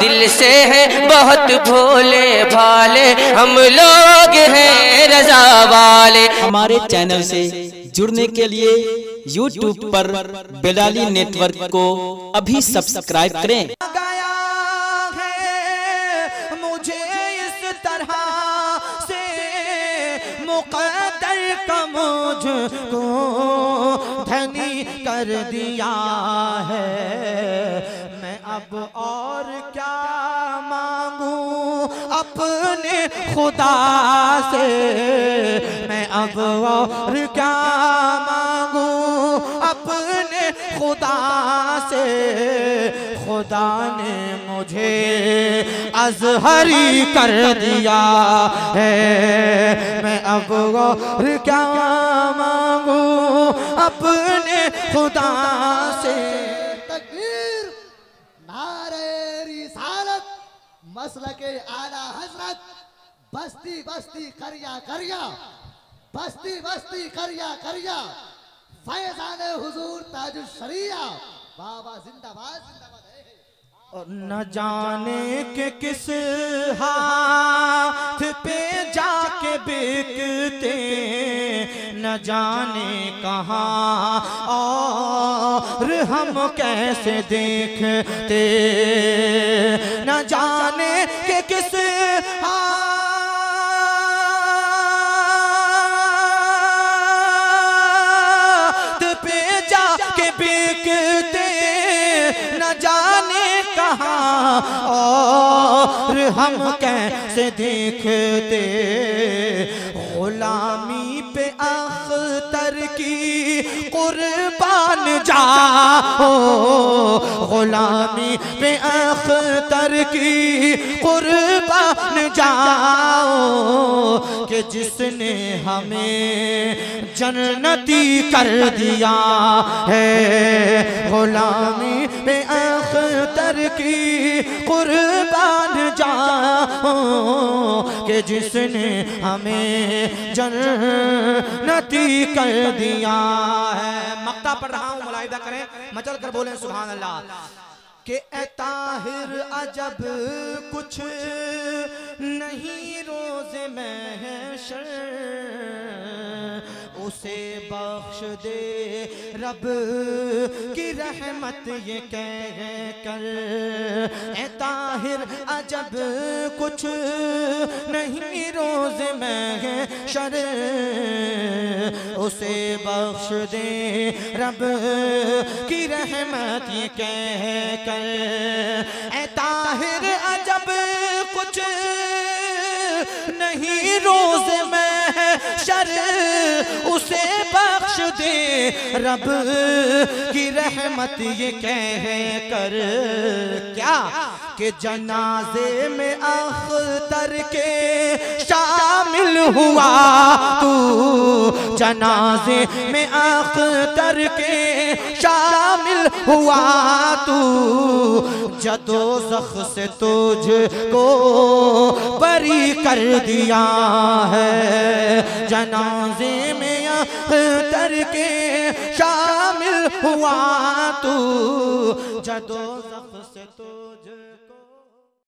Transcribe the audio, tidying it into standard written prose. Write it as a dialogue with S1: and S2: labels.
S1: दिल से है बहुत भोले भाले, हम लोग हैं रजा वाले।
S2: हमारे चैनल से जुड़ने के लिए YouTube पर बेलाली नेटवर्क को अभी सब्सक्राइब करें।
S3: गया है मुझे इस तरह से मुक़द्दर का मुझको धनी कर दिया है। मैं अब और क्या मांगूं अपने खुदा से, मैं अब और क्या मांगूं अपने खुदा से। खुदा ने मुझे अज़हरी कर दिया है, मैं अब और क्या मांगूं अपने खुदा से।
S4: तकबीर, नारे रिसालत, मसलके आला हजरत, बस्ती बस्ती करिया करिया, बस्ती बस्ती करिया करिया, फैज़ाने हुजूर ताजुश शरिया, बाबा जिंदाबाद जिंदाबाद।
S3: और न जाने के किस हाथ पे जाके बिकते, न जाने कहाँ और हम कैसे देखते, न जाने के किस और हम कैसे देखते। गुलामी पे अख्तर की कुर्बान जाओ, गुलामी पे अख्तर की कुर्बान जाओ, कि जिसने हमें जन्नती कर दिया है। गुलामी पे अख्तर की कुर्बान जाओ, कि जिसने हमें जन्नती कर दिया है। मक्ता पढ़ रहा हूँ, मुलाहिदा करें, मचल कर बोलें सुभान अल्लाह। कि ए ताहिर अजब कुछ नहीं रोज़े महशर, उसे बख्श दे रब की रहमत ये कह कर। ए ताहिर अजब कुछ नहीं रोज़े महशर, उसे बख्श दे रब की रहमत ये कह कर। ए ताहिर अजब कुछ नहीं रोज़े महशर, उसे बख्श दे रब की रहमत ये कह कर। क्या कि जनाजे में अख्तर के शामिल हुआ तू, जनाजे में अख्तर के शामिल हुआ तू, जदोज़ख से तुझको बरी कर दिया है। जनाजे में अख्तर के शामिल हुआ तू, जदोज़ख से तू